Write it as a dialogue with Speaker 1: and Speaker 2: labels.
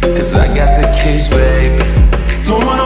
Speaker 1: Cause I got the keys, baby. Don't wanna